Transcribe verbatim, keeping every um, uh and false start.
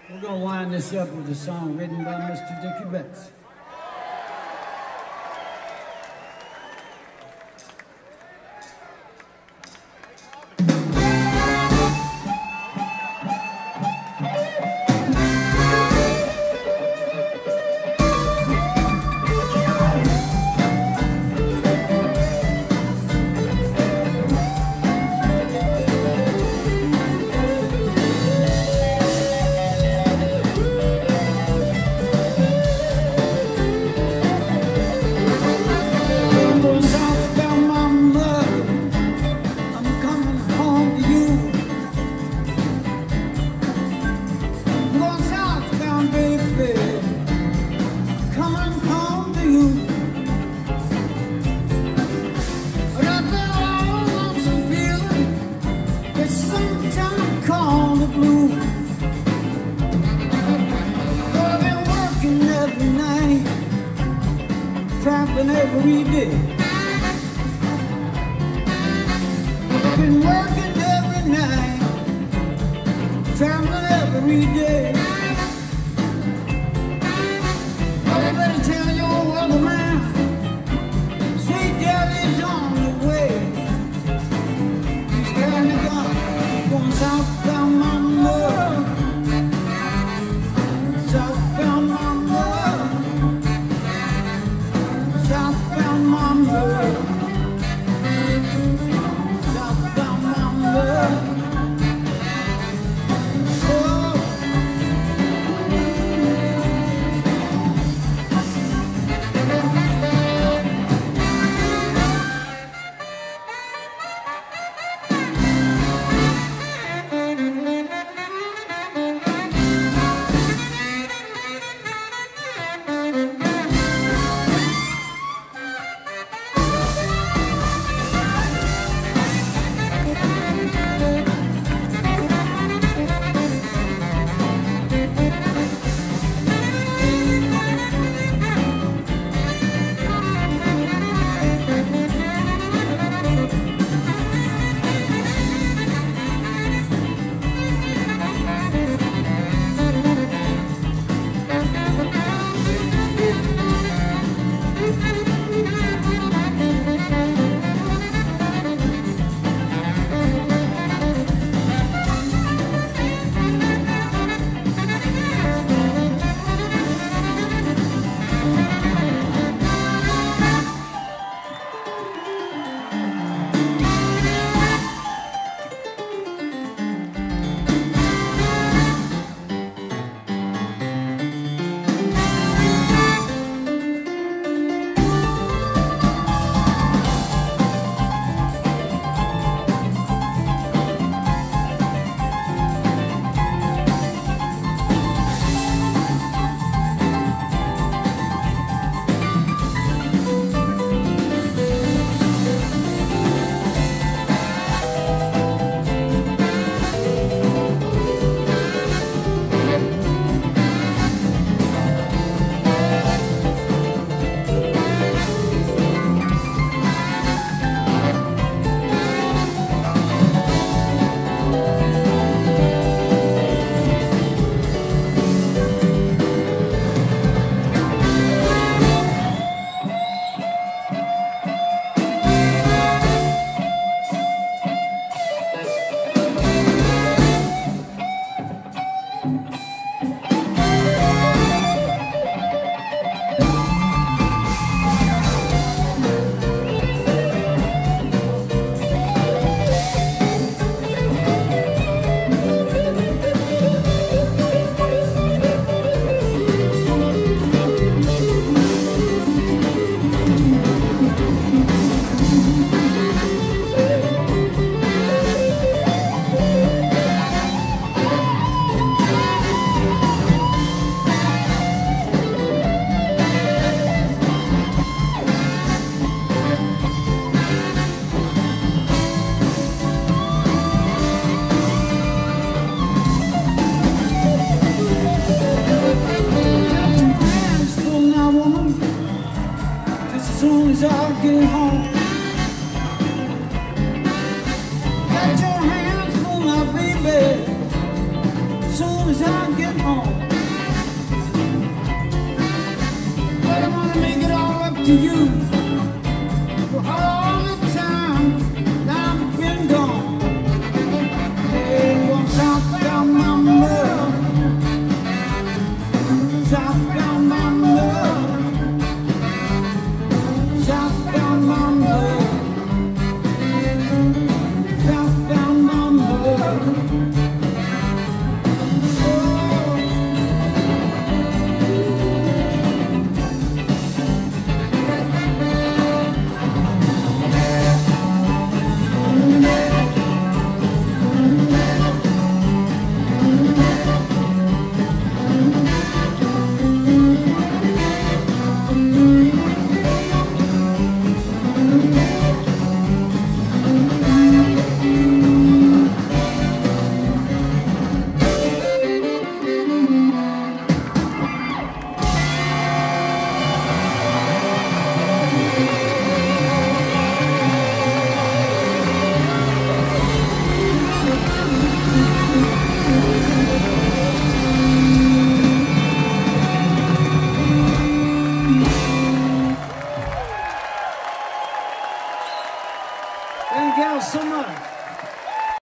We're going to wind this up with a song written by Mister Dickie Betts. Tramping every day. I've been working every night, tramping every day. Well, I better tell your other man, sweet Jelly's on the way. He's carrying a gun, going southbound Mama, southbound Mama. Southbound Mama, southbound Mama. Oh, I get home. But I wanna make it all up to you for all the time that I've been gone. Hey, what's out down my love? South down my love. South down my love. South down my love. Thank y'all so much.